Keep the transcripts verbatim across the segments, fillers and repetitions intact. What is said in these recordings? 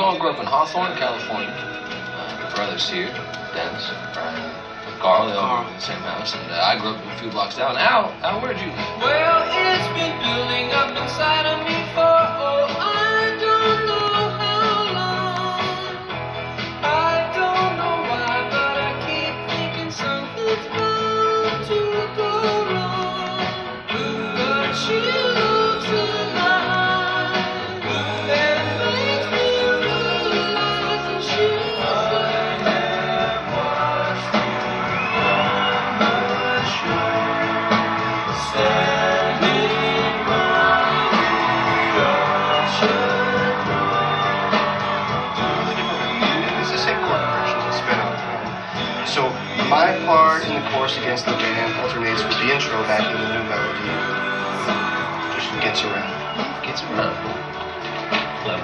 I grew up in Hawthorne, California. Uh, brothers here, Dennis, Brian, Carl, they all grew up in the same house. And uh, I grew up a few blocks down. Al, Al, where'd you live? Well, it's been building up inside of me for, oh, I don't know how long. I don't know why, but I keep thinking something's bound to go wrong. But she looks in my eyes and makes me realize that she's So my part in the chorus against the band alternates with the intro back in the new melody. Just gets around. Gets around.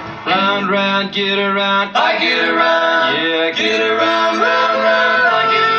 round, round, get around, I get around, yeah, get around, round, round, I get around.